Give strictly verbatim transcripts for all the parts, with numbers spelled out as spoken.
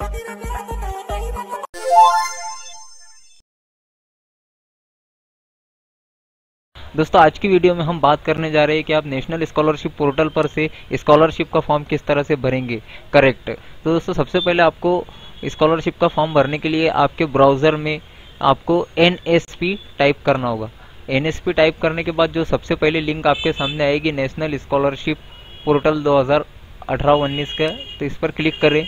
दोस्तों आज की वीडियो में हम बात करने जा रहे हैं कि आप नेशनल स्कॉलरशिप पोर्टल पर से स्कॉलरशिप का फॉर्म किस तरह से भरेंगे। करेक्ट। तो दोस्तों सबसे पहले आपको स्कॉलरशिप का फॉर्म भरने के लिए आपके ब्राउज़र में आपको एन एस पी टाइप करना होगा। एन एस पी टाइप करने के बाद जो सबसे पहले लिंक आपके सामने आएगी नेशनल स्कॉलरशिप पोर्टल दो हज़ार अठारह उन्नीस का, तो इस पर क्लिक करें।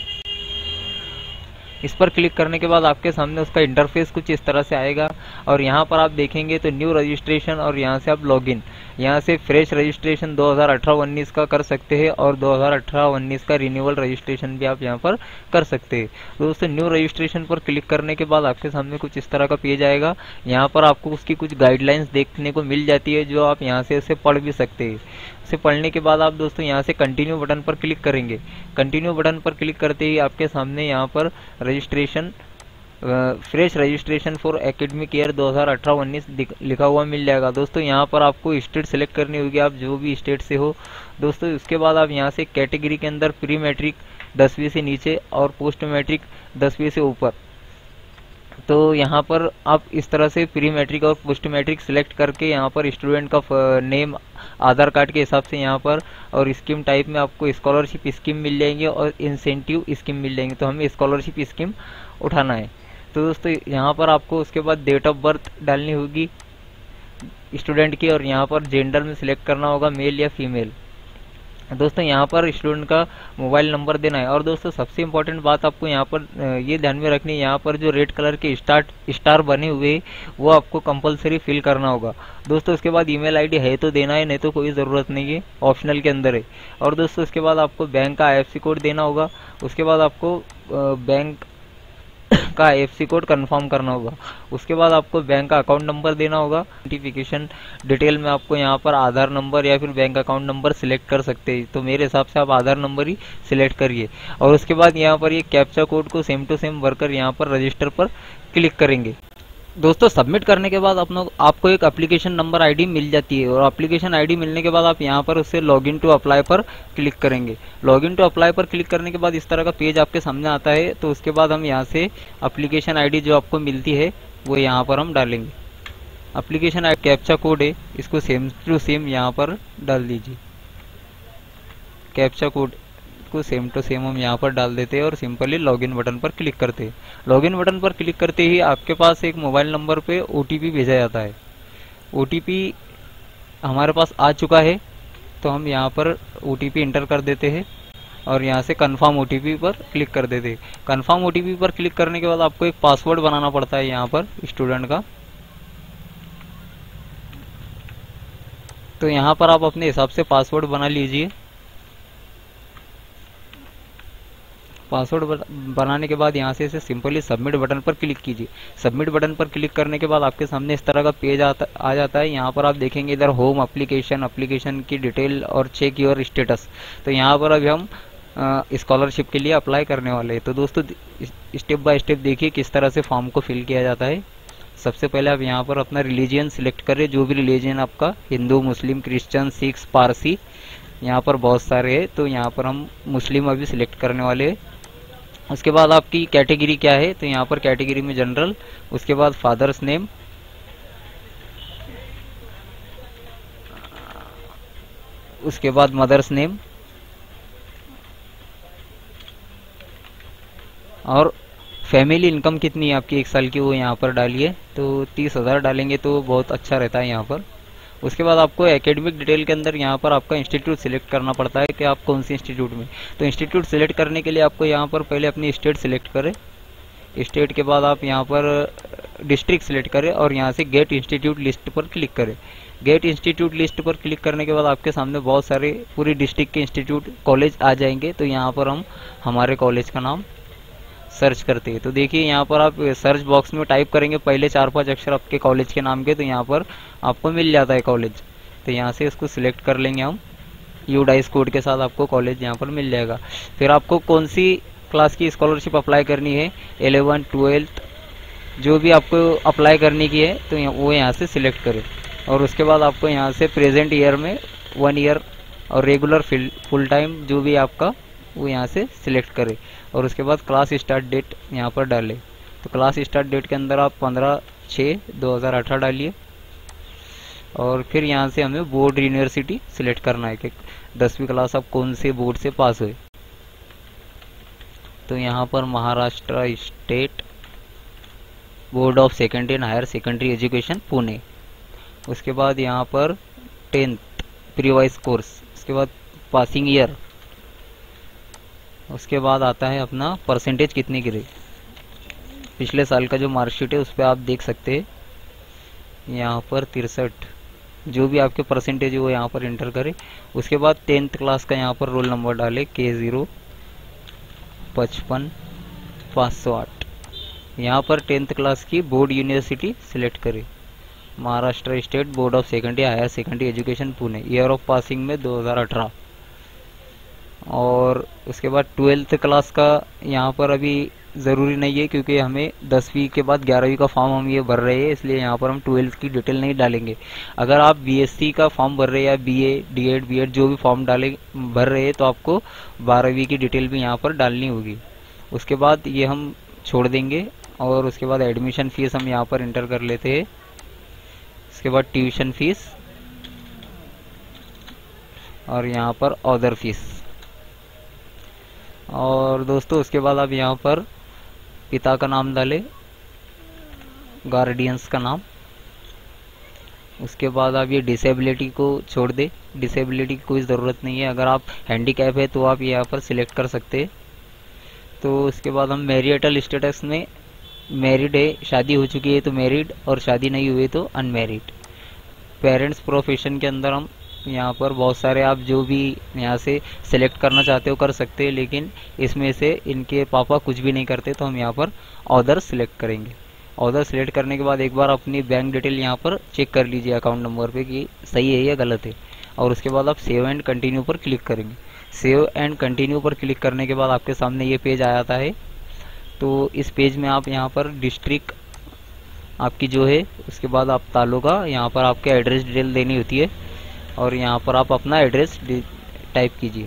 इस पर क्लिक करने के बाद आपके सामने उसका इंटरफेस कुछ इस तरह से आएगा और यहाँ पर आप देखेंगे तो न्यू रजिस्ट्रेशन और यहाँ से आप लॉगिन, यहाँ से फ्रेश रजिस्ट्रेशन दो हज़ार अठारह उन्नीस का कर सकते हैं और दो हज़ार अठारह उन्नीस का रिन्यूअल रजिस्ट्रेशन भी आप यहाँ पर कर सकते हैं। तो दोस्तों न्यू रजिस्ट्रेशन पर क्लिक करने के बाद आपके सामने कुछ इस तरह का पेज आएगा। यहाँ पर आपको उसकी कुछ गाइडलाइंस देखने को मिल जाती है जो आप यहाँ से उसे पढ़ भी सकते हैं। उसे पढ़ने के बाद आप दोस्तों यहाँ से कंटिन्यू बटन पर क्लिक करेंगे। कंटिन्यू बटन पर क्लिक करते ही आपके सामने यहाँ पर registration fresh registration for academic year दो हज़ार अठारह उन्नीस लिखा हुआ मिल जाएगा। दोस्तों यहाँ पर आपको स्टेट सेलेक्ट करनी होगी, आप जो भी स्टेट से हो। दोस्तों उसके बाद आप यहाँ से कैटेगरी के अंदर प्री मैट्रिक दसवीं से नीचे और पोस्ट मैट्रिक दसवीं से ऊपर, तो यहाँ पर आप इस तरह से प्री मैट्रिक और पोस्ट मैट्रिक सिलेक्ट करके यहाँ पर स्टूडेंट का नेम आधार कार्ड के हिसाब से यहाँ पर और स्कीम टाइप में आपको स्कॉलरशिप स्कीम मिल जाएंगे और इंसेंटिव स्कीम मिल जाएंगे। तो हमें स्कॉलरशिप स्कीम उठाना है। तो दोस्तों यहाँ पर आपको उसके बाद डेट ऑफ बर्थ डालनी होगी स्टूडेंट की और यहाँ पर जेंडर में सिलेक्ट करना होगा मेल या फीमेल। दोस्तों यहाँ पर स्टूडेंट का मोबाइल नंबर देना है। और दोस्तों सबसे इम्पोर्टेंट बात आपको यहाँ पर ये ध्यान में रखनी है, यहाँ पर जो रेड कलर के स्टार्ट स्टार बने हुए वो आपको कंपलसरी फिल करना होगा। दोस्तों उसके बाद ईमेल आईडी है तो देना है, नहीं तो कोई ज़रूरत नहीं है, ऑप्शनल के अंदर है। और दोस्तों उसके बाद आपको बैंक का आई एफ सी कोड देना होगा। उसके बाद आपको बैंक का I F C code confirm करना होगा। उसके बाद आपको बैंक का अकाउंट नंबर देना होगा। आइडेंटिफिकेशन डिटेल में आपको यहाँ पर आधार नंबर या फिर बैंक अकाउंट नंबर सिलेक्ट कर सकते हैं, तो मेरे हिसाब से आप आधार नंबर ही सिलेक्ट करिए। और उसके बाद यहाँ पर ये कैप्चा कोड को सेम टू सेम भरकर यहाँ पर रजिस्टर पर क्लिक करेंगे। दोस्तों सबमिट करने के बाद अपनों आपको एक एप्लीकेशन नंबर आईडी मिल जाती है और एप्लीकेशन आईडी मिलने के बाद आप यहाँ पर उससे लॉगिन टू अप्लाई पर क्लिक करेंगे। लॉगिन टू अप्लाई पर क्लिक करने के बाद इस तरह का पेज आपके सामने आता है। तो उसके बाद हम यहाँ से एप्लीकेशन आईडी जो आपको मिलती है वो यहाँ पर हम डालेंगे। एप्लीकेशन आई कैप्चा कोड है, इसको सेम टू सेम यहाँ पर डाल दीजिए। कैप्चा कोड को सेम टू सेम हम यहाँ पर डाल देते हैं और सिंपली लॉगिन बटन पर क्लिक करते हैं। लॉगिन बटन पर क्लिक करते ही आपके पास एक मोबाइल नंबर पे ओ टी पी भेजा जाता है। ओ टी पी हमारे पास आ चुका है, तो हम यहाँ पर ओ टी पी इंटर कर देते हैं और यहाँ से कन्फर्म ओ टी पी पर क्लिक कर देते हैं। कन्फर्म ओ टी पी पर क्लिक करने के बाद आपको एक पासवर्ड बनाना पड़ता है यहाँ पर स्टूडेंट का। तो यहाँ पर आप अपने हिसाब से पासवर्ड बना लीजिए। पासवर्ड बनाने के बाद यहाँ से इसे सिंपली सबमिट बटन पर क्लिक कीजिए। सबमिट बटन पर क्लिक करने के बाद आपके सामने इस तरह का पेज आता आ जाता है। यहाँ पर आप देखेंगे इधर होम एप्लीकेशन, एप्लीकेशन की डिटेल और चेक योर स्टेटस। तो यहाँ पर अभी हम स्कॉलरशिप के लिए अप्लाई करने वाले हैं। तो दोस्तों स्टेप बाय स्टेप देखिए किस तरह से फॉर्म को फिल किया जाता है। सबसे पहले आप यहाँ पर अपना रिलीजियन सिलेक्ट करें, जो भी रिलीजियन आपका, हिंदू, मुस्लिम, क्रिश्चियन, सिख, पारसी, यहाँ पर बहुत सारे हैं। तो यहाँ पर हम मुस्लिम अभी सिलेक्ट करने वाले हैं। उसके बाद आपकी कैटेगरी क्या है, तो यहाँ पर कैटेगरी में जनरल। उसके बाद फादर्स नेम, उसके बाद मदर्स नेम और फैमिली इनकम कितनी है आपकी एक साल की वो यहाँ पर डालिए। तो तीस हज़ार डालेंगे तो बहुत अच्छा रहता है यहाँ पर। उसके बाद आपको एकेडमिक डिटेल के अंदर यहाँ पर आपका इंस्टीट्यूट सिलेक्ट करना पड़ता है कि आप कौन सी इंस्टीट्यूट में। तो इंस्टीट्यूट सिलेक्ट करने के लिए आपको यहाँ पर पहले अपनी स्टेट सिलेक्ट करें। स्टेट के बाद आप यहाँ पर डिस्ट्रिक्ट सिलेक्ट करें और यहाँ से गेट इंस्टीट्यूट लिस्ट पर क्लिक करें। गेट इंस्टीट्यूट लिस्ट पर क्लिक करने के बाद आपके सामने बहुत सारे पूरी डिस्ट्रिक्ट के इंस्टीट्यूट कॉलेज आ जाएंगे। तो यहाँ पर हम हमारे कॉलेज का नाम सर्च करते हैं। तो देखिए यहाँ पर आप सर्च बॉक्स में टाइप करेंगे पहले चार पांच अक्षर आपके कॉलेज के नाम के, तो यहाँ पर आपको मिल जाता है कॉलेज। तो यहाँ से इसको सिलेक्ट कर लेंगे हम। यू डाइस कोड के साथ आपको कॉलेज यहाँ पर मिल जाएगा। फिर आपको कौन सी क्लास की स्कॉलरशिप अप्लाई करनी है, इलेवन ट्वेल्थ जो भी आपको अप्लाई करने की है, तो यहाँ वो यहाँ से सिलेक्ट करें। और उसके बाद आपको यहाँ से प्रेजेंट ईयर में वन ईयर और रेगुलर फुल टाइम जो भी आपका वो यहाँ से सिलेक्ट करें और उसके बाद क्लास स्टार्ट डेट यहाँ पर डालें। तो क्लास स्टार्ट डेट के अंदर आप पंद्रह छः दो हज़ार अठारह डालिए और फिर यहाँ से हमें बोर्ड यूनिवर्सिटी सिलेक्ट करना है कि दसवीं क्लास आप कौन से बोर्ड से पास हुए। तो यहाँ पर Maharashtra state board of secondary and higher secondary education Pune. उसके बाद यहाँ पर टेंथ प्रीवाइज कोर्स, उसके बाद पासिंग ईयर, उसके बाद आता है अपना परसेंटेज कितने गिरे। पिछले साल का जो मार्कशीट है उस पर आप देख सकते हैं यहाँ पर तिरसठ, जो भी आपके परसेंटेज है वो यहाँ पर एंटर करें। उसके बाद टेंथ क्लास का यहाँ पर रोल नंबर डालें के ज़ीरो पचपन पाँच सौ आठ। यहाँ पर टेंथ क्लास की बोर्ड यूनिवर्सिटी सिलेक्ट करें, Maharashtra state board of secondary higher secondary education Pune, year of passing में दो हज़ार अठारह। और उसके बाद ट्वेल्थ क्लास का यहाँ पर अभी ज़रूरी नहीं है क्योंकि हमें दसवीं के बाद ग्यारहवीं का फॉर्म हम ये भर रहे हैं, इसलिए यहाँ पर हम ट्वेल्थ की डिटेल नहीं डालेंगे। अगर आप बीएससी का फॉर्म भर रहे हैं या बीए डीएड बीएड जो भी फॉर्म डाले भर रहे हैं तो आपको बारहवीं की डिटेल भी यहाँ पर डालनी होगी। उसके बाद ये हम छोड़ देंगे और उसके बाद एडमिशन फ़ीस हम यहाँ पर इंटर कर लेते हैं। उसके बाद ट्यूशन फीस और यहाँ पर अदर फीस। और दोस्तों उसके बाद आप यहाँ पर पिता का नाम डालें, गार्डियंस का नाम। उसके बाद आप ये डिसेबिलिटी को छोड़ दें, डिसेबिलिटी की कोई ज़रूरत नहीं है। अगर आप हैंडीकैप है तो आप यहाँ पर सिलेक्ट कर सकते हैं। तो उसके बाद हम मैरिटल स्टेटस में मैरिड है, शादी हो चुकी है तो मैरिड और शादी नहीं हुई तो अनमैरिड। पेरेंट्स प्रोफेशन के अंदर हम यहाँ पर बहुत सारे आप जो भी यहाँ से सिलेक्ट करना चाहते हो कर सकते हैं, लेकिन इसमें से इनके पापा कुछ भी नहीं करते तो हम यहाँ पर ऑदर सिलेक्ट करेंगे। ऑदर सिलेक्ट करने के बाद एक बार अपनी बैंक डिटेल यहाँ पर चेक कर लीजिए अकाउंट नंबर पे कि सही है या गलत है। और उसके बाद आप सेव एंड कंटिन्यू पर क्लिक करेंगे। सेव एंड कंटिन्यू पर क्लिक करने के बाद आपके सामने ये पेज आ जाता है। तो इस पेज में आप यहाँ पर डिस्ट्रिक्ट आपकी जो है, उसके बाद आप तालुका, यहाँ पर आपके एड्रेस डिटेल देनी होती है और यहाँ पर आप अपना एड्रेस टाइप कीजिए।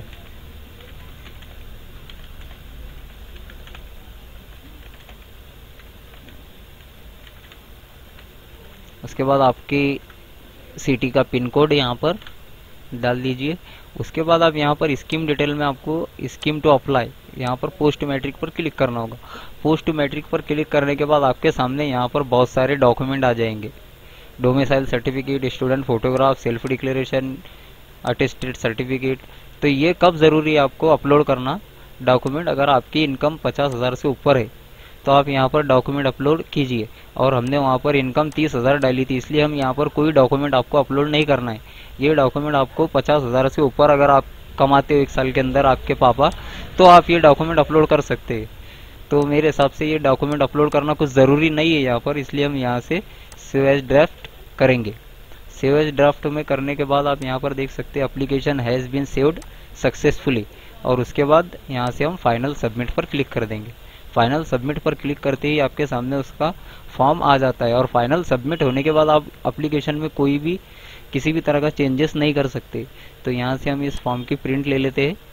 उसके बाद आपकी सिटी का पिन कोड यहाँ पर डाल दीजिए। उसके बाद आप यहाँ पर स्कीम डिटेल में आपको स्कीम टू अप्लाई यहाँ पर पोस्ट मैट्रिक पर क्लिक करना होगा। पोस्ट मैट्रिक पर क्लिक करने के बाद आपके सामने यहाँ पर बहुत सारे डॉक्यूमेंट आ जाएंगे। Domicile certificate, student photograph, self declaration, attested certificate. तो ये कब ज़रूरी है आपको अपलोड करना डॉक्यूमेंट, अगर आपकी इनकम पचास हज़ार से ऊपर है तो आप यहाँ पर डॉक्यूमेंट अपलोड कीजिए। और हमने वहाँ पर इनकम तीस हज़ार डाली थी, इसलिए हम यहाँ पर कोई डॉक्यूमेंट आपको अपलोड नहीं करना है। ये डॉक्यूमेंट आपको पचास हज़ार से ऊपर अगर आप कमाते हो एक साल के अंदर आपके पापा, तो आप ये डॉक्यूमेंट अपलोड कर सकते हैं। तो मेरे हिसाब से ये डॉक्यूमेंट अपलोड करना कुछ ज़रूरी नहीं है यहाँ पर, इसलिए हम यहाँ से सेव एज ड्राफ्ट करेंगे। सेव एज ड्राफ्ट में करने के बाद आप यहाँ पर देख सकते हैं application has been saved successfully. और उसके बाद यहाँ से हम फाइनल सबमिट पर क्लिक कर देंगे। फाइनल सबमिट पर क्लिक करते ही आपके सामने उसका फॉर्म आ जाता है। और फाइनल सबमिट होने के बाद आप एप्लीकेशन में कोई भी किसी भी तरह का चेंजेस नहीं कर सकते। तो यहाँ से हम इस फॉर्म की प्रिंट ले लेते हैं।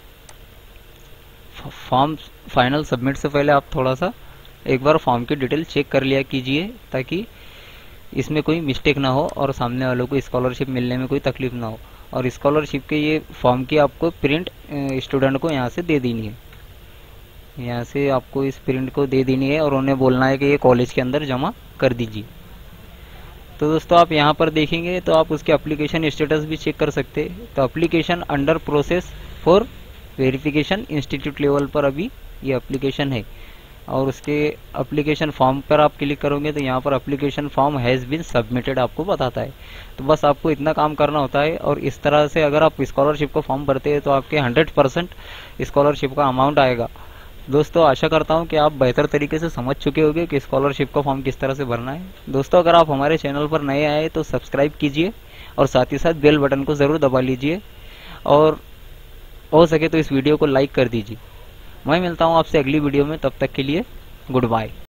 फॉर्म फाइनल सबमिट से पहले आप थोड़ा सा एक बार फॉर्म की डिटेल चेक कर लिया कीजिए ताकि इसमें कोई मिस्टेक ना हो और सामने वालों को स्कॉलरशिप मिलने में कोई तकलीफ ना हो। और स्कॉलरशिप के ये फॉर्म की आपको प्रिंट स्टूडेंट को यहाँ से दे देनी है। यहाँ से आपको इस प्रिंट को दे देनी है और उन्हें बोलना है कि ये कॉलेज के अंदर जमा कर दीजिए। तो दोस्तों आप यहाँ पर देखेंगे तो आप उसके एप्लीकेशन स्टेटस भी चेक कर सकते हैं। तो application under process for verification institute level पर अभी ये एप्लीकेशन है। और उसके एप्लीकेशन फॉर्म पर आप क्लिक करोगे तो यहाँ पर application form has been submitted आपको बताता है। तो बस आपको इतना काम करना होता है। और इस तरह से अगर आप स्कॉलरशिप का फॉर्म भरते हैं तो आपके हंड्रेड परसेंट स्कॉलरशिप का अमाउंट आएगा। दोस्तों आशा करता हूं कि आप बेहतर तरीके से समझ चुके होंगे कि स्कॉलरशिप का फॉर्म किस तरह से भरना है। दोस्तों अगर आप हमारे चैनल पर नए आए तो सब्सक्राइब कीजिए और साथ ही साथ बेल बटन को ज़रूर दबा लीजिए और हो सके तो इस वीडियो को लाइक कर दीजिए। मैं मिलता हूं आपसे अगली वीडियो में, तब तक के लिए गुड बाय।